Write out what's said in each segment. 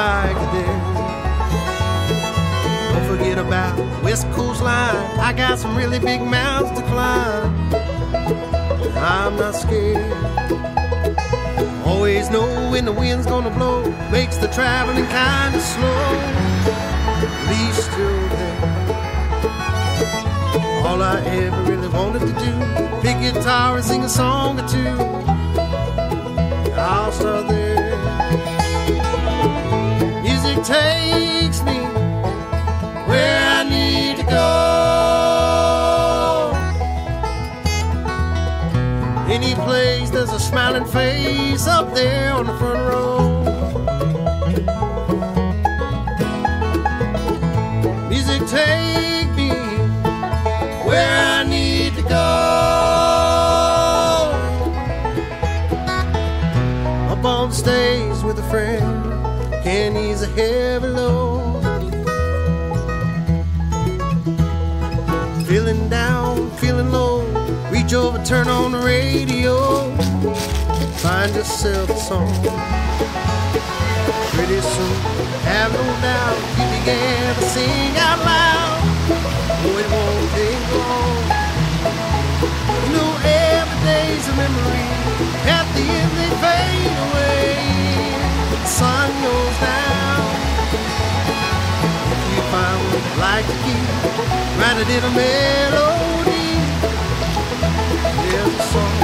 like this. Don't forget about West Coast line. I got some really big mountains to climb. I'm not scared. Always know when the wind's gonna blow. Makes the traveling kind of slow. At least you're there. All I ever really wanted to do, pick guitar and sing a song or two. I'll start there. Music takes me where I need to go. Any place there's a smiling face up there on the front row. Music take me where I need to go. Up on stage with a friend, can ease a heavy load. Feeling down, feeling low, reach over, turn on the radio. Find yourself a song. Pretty soon, have no doubt, you began to sing out loud. Oh, it won't take long. You know every day's a memory. At the end they fade away. The sun goes down. If you find what you like to keep, write it in a melody. There's a song.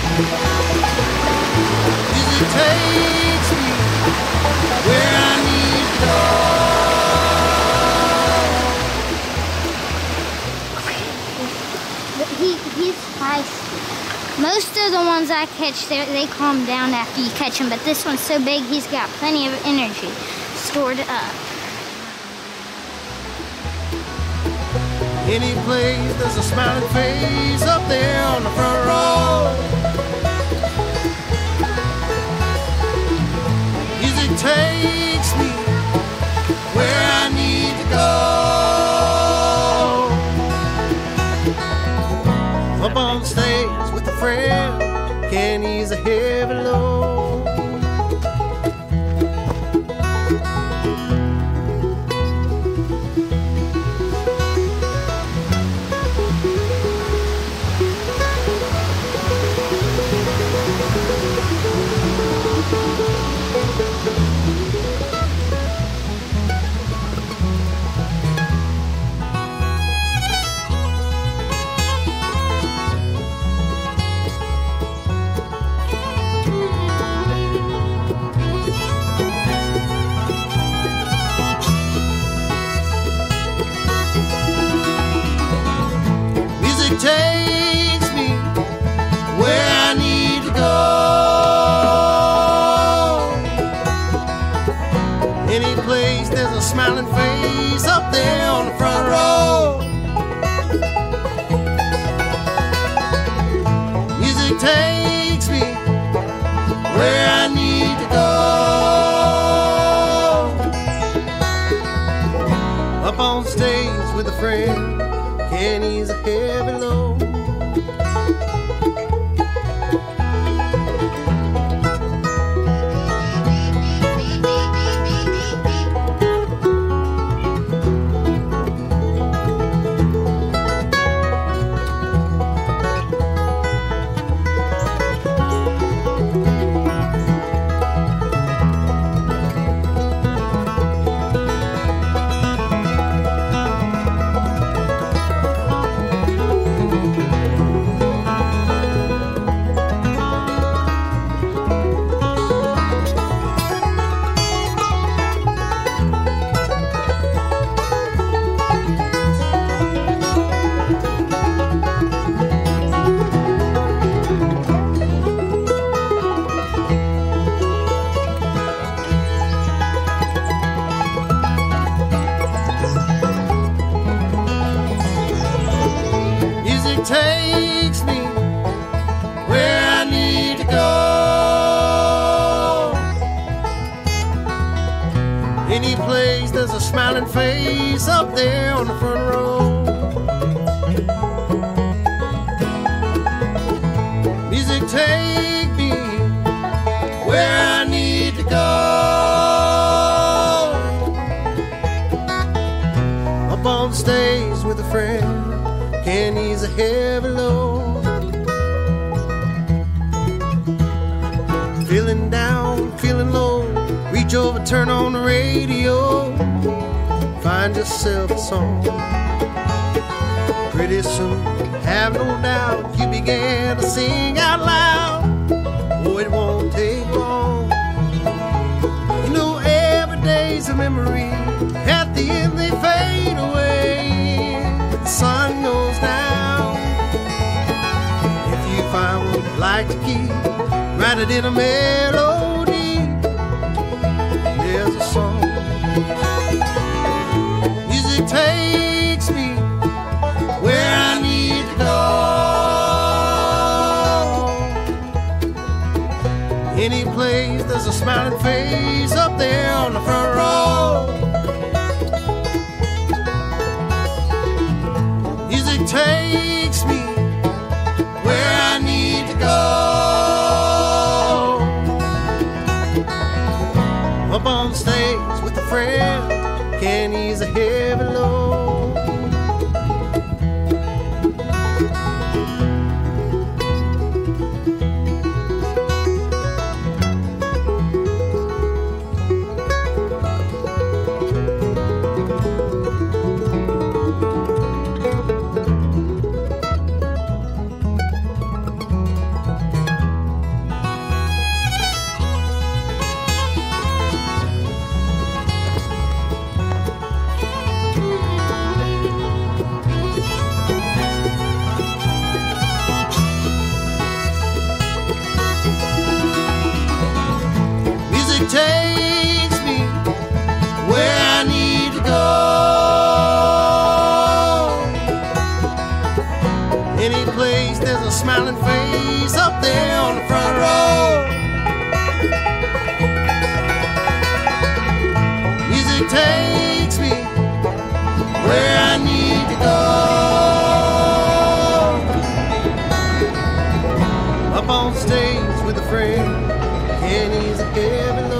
Music takes me where I need to go. He's feisty. Most of the ones I catch, they calm down after you catch them, but this one's so big, he's got plenty of energy stored up. Any place there's a smiling face up there on the front row. Music takes me where I need to go. Up on stage with a friend, can ease a heavy load. Takes me where I need to go. Any place there's a smiling face up there on the front row. Music takes me where I need to go. Up on stage with a friend, can ease a heavy load. Takes me where I need to go. Any place there's a smiling face up there on the front row. Music take me where I need to go. with a friend can ease a heavy load. Feeling down, feeling low, reach over, turn on the radio, find yourself a song. Pretty soon, have no doubt, you began to sing out loud. Oh, it won't take long. You know, every day's a memory. At the end they fade away. The sun goes down. If you find what you'd like to keep, write it in a melody. There's a song. Music takes me where I need to go. Any place there's a smiling face up there on the front row. Music takes me where I need to go. Up on stage with a friend can ease a heavy load. Takes me where I need to go. Any place there's a smiling face up there on the front row. Music takes me where I need to go. Up on stage with a friend can ease a heavy load.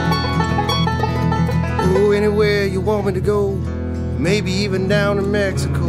Anywhere you want me to go, maybe even down to Mexico.